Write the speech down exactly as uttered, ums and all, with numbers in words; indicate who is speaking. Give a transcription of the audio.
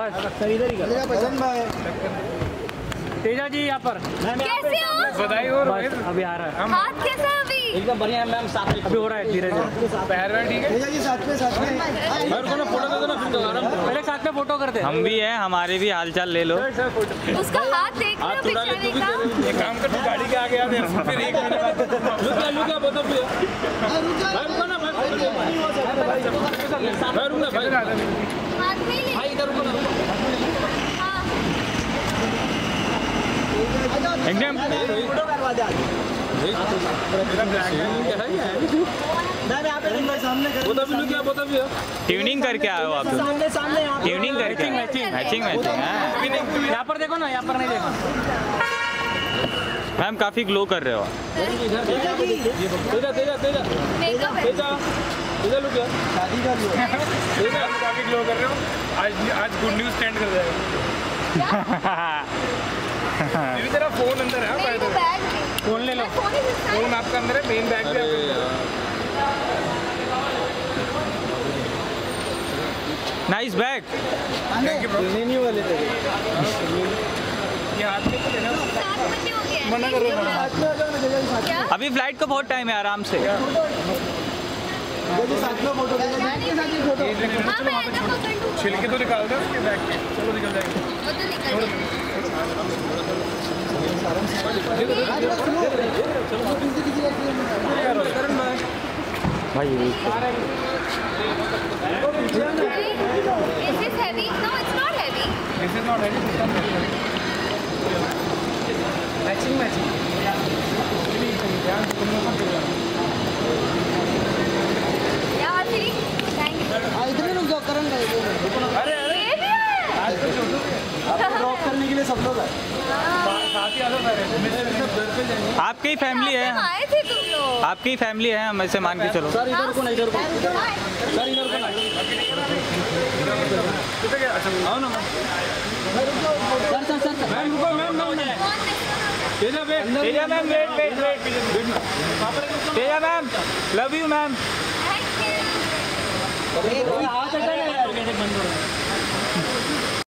Speaker 1: बस सर इधर ही कर। तेजा जी यहाँ पर।
Speaker 2: कैसे हो?
Speaker 1: बधाई हो। अभी आ रहा है।
Speaker 2: हाथ कैसा है अभी?
Speaker 3: एकदम बढ़िया है मैम, साथ में
Speaker 1: अभी हो रहा है धीरे धीरे।
Speaker 3: पैर में ठीक है।
Speaker 4: तेजा जी साथ में साथ में
Speaker 3: मेरे को ना फोटो दे दो ना, फिर दोबारा
Speaker 1: पहले साथ में फोटो करते हैं।
Speaker 5: हम भी हैं, हमारे भी हालचाल ले लो।
Speaker 2: उसका हाथ देख रहे हो बेचारे का।
Speaker 3: एक काम कर, तू गाड़ी के आगे आ दे, फिर एक मिनट बाद लुक क्या लुक क्या बता फिर भाई रुको ना भाई भाई रुक ना भाई
Speaker 2: हाथ में ले।
Speaker 3: भाई इधर रुको ना।
Speaker 2: हाँ
Speaker 5: एकदम
Speaker 4: फोटो करवा दे।
Speaker 3: मेरा ब्लैक क्या है क्या है
Speaker 4: मैं यहाँ पे सामने कर।
Speaker 3: बता भी लुक क्या बता भी
Speaker 5: ट्यूनिंग करके आए हो आप लोग?
Speaker 4: सामने सामने यहाँ
Speaker 5: ट्यूनिंग करके
Speaker 1: मैचिंग
Speaker 5: मैचिंग मैचिंग।
Speaker 1: यहाँ पर देखो ना, यहाँ पर नहीं देखो।
Speaker 5: मैम काफी ग्लो कर रहे हो।
Speaker 3: तेजा तेजा तेजा तेजा
Speaker 2: मेकअप है।
Speaker 3: तेजा इधर लुक क्या
Speaker 4: शादी कर लो।
Speaker 3: तेजा काफी ग्लो कर रहे हो। आज आज गुड न्यूज स्टैंड कर जाएगा। ये तेरा फोन अंदर है
Speaker 2: मेरे को बैग दे।
Speaker 1: फोन ले लो।
Speaker 2: फोन ही हिस्सा है।
Speaker 3: फोन आपका अंदर है, मेन बैग भी
Speaker 5: नाइस बैग।
Speaker 4: नहीं वाले तेरे
Speaker 3: ये हाथ में तो लेना।
Speaker 2: सात बजे हो गया है।
Speaker 3: मना कर रहे हो।
Speaker 4: साथ में आ जाओ ना तेजा जी साथ
Speaker 2: क्या?
Speaker 5: अभी फ्लाइट को बहुत टाइम है, आराम से।
Speaker 4: तेजा जी साथ में फोटो तेजा जी के साथ ही फोटो।
Speaker 2: हाँ मैं ऐसा पकड़ लूँ।
Speaker 3: छिलके तो निकाल दो उसके बैग के, चलो निकल जाएंगे।
Speaker 2: वो तो निकल जाएगा।
Speaker 5: भाई
Speaker 2: Is this heavy? No, it's not heavy.
Speaker 3: This is not heavy.
Speaker 4: Matching matching.
Speaker 2: Yeah, Athiri. Thank you.
Speaker 4: हाँ इधर रुक जाओ, करण भाई इधर।
Speaker 3: अरे अरे
Speaker 2: ये भी है।
Speaker 4: आपको ड्रॉप करने के लिए सब लोग आए।
Speaker 3: साथ ही आ जाओ मेरे।
Speaker 5: आपकी ही फैमिली है,
Speaker 2: तुम आए थे तुम लोग।
Speaker 5: आपकी ही फैमिली है, हम ऐसे मान के चलो।
Speaker 4: सर इधर को ना, इधर को सर इधर को ना।
Speaker 3: किधर गया? अच्छा आओ ना
Speaker 4: सर सर सर
Speaker 3: मैम रुको ma'am ma'am Teja wait
Speaker 5: Teja ma'am wait wait wait Teja ma'am love you ma'am.
Speaker 2: Thank you.
Speaker 4: हाथ हटा ना यार।